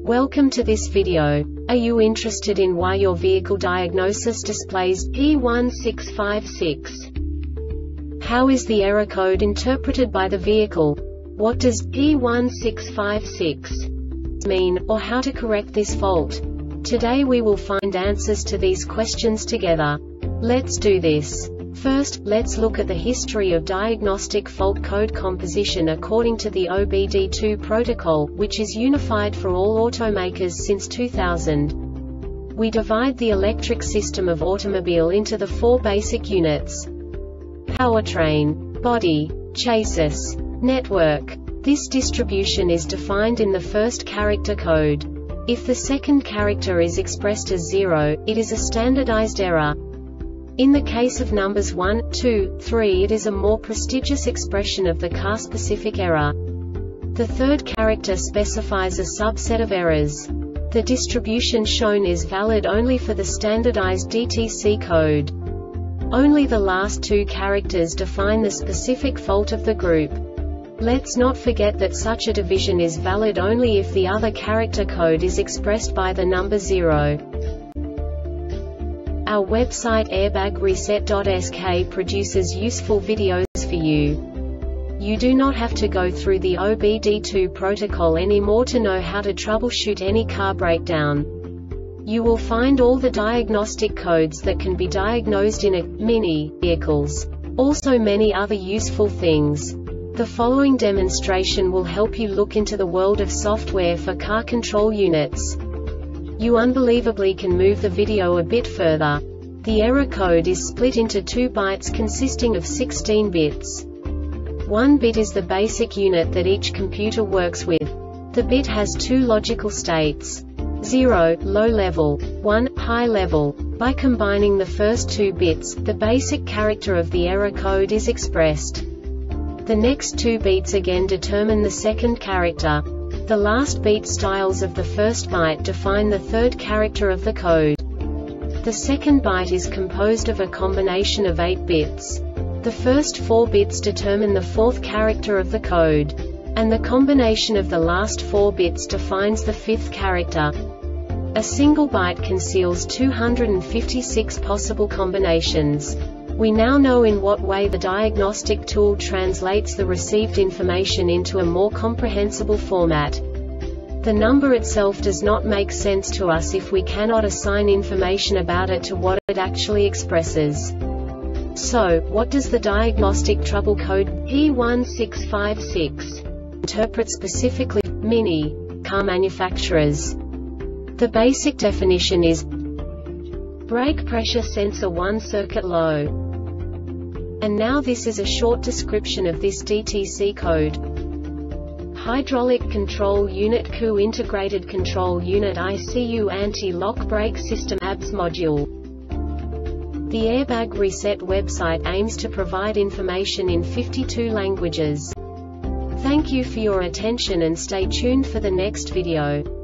Welcome to this video. Are you interested in why your vehicle diagnosis displays P1656? How is the error code interpreted by the vehicle? What does P1656 mean, or how to correct this fault? Today we will find answers to these questions together. Let's do this. First, let's look at the history of diagnostic fault code composition according to the OBD2 protocol, which is unified for all automakers since 2000. We divide the electric system of automobile into the four basic units: powertrain, body, chassis, network. This distribution is defined in the first character code. If the second character is expressed as 0, it is a standardized error. In the case of numbers 1, 2, 3, it is a more prestigious expression of the car-specific error. The third character specifies a subset of errors. The distribution shown is valid only for the standardized DTC code. Only the last two characters define the specific fault of the group. Let's not forget that such a division is valid only if the other character code is expressed by the number 0. Our website airbagreset.sk produces useful videos for you. You do not have to go through the OBD2 protocol anymore to know how to troubleshoot any car breakdown. You will find all the diagnostic codes that can be diagnosed in mini vehicles. Also many other useful things. The following demonstration will help you look into the world of software for car control units. You unbelievably can move the video a bit further. The error code is split into 2 bytes consisting of 16 bits. 1 bit is the basic unit that each computer works with. The bit has 2 logical states: 0, low level, 1, high level. By combining the first 2 bits, the basic character of the error code is expressed. The next 2 beats again determine the second character. The last beat styles of the first byte define the third character of the code. The second byte is composed of a combination of 8 bits. The first 4 bits determine the fourth character of the code. And the combination of the last 4 bits defines the fifth character. A single byte conceals 256 possible combinations. We now know in what way the diagnostic tool translates the received information into a more comprehensible format. The number itself does not make sense to us if we cannot assign information about it to what it actually expresses. So, what does the diagnostic trouble code P1656 interpret specifically for mini car manufacturers? The basic definition is brake pressure sensor 1 circuit low. And now this is a short description of this DTC code. Hydraulic Control Unit CU Integrated Control Unit ICU Anti-Lock Brake System ABS Module. The Airbag Reset website aims to provide information in 52 languages. Thank you for your attention and stay tuned for the next video.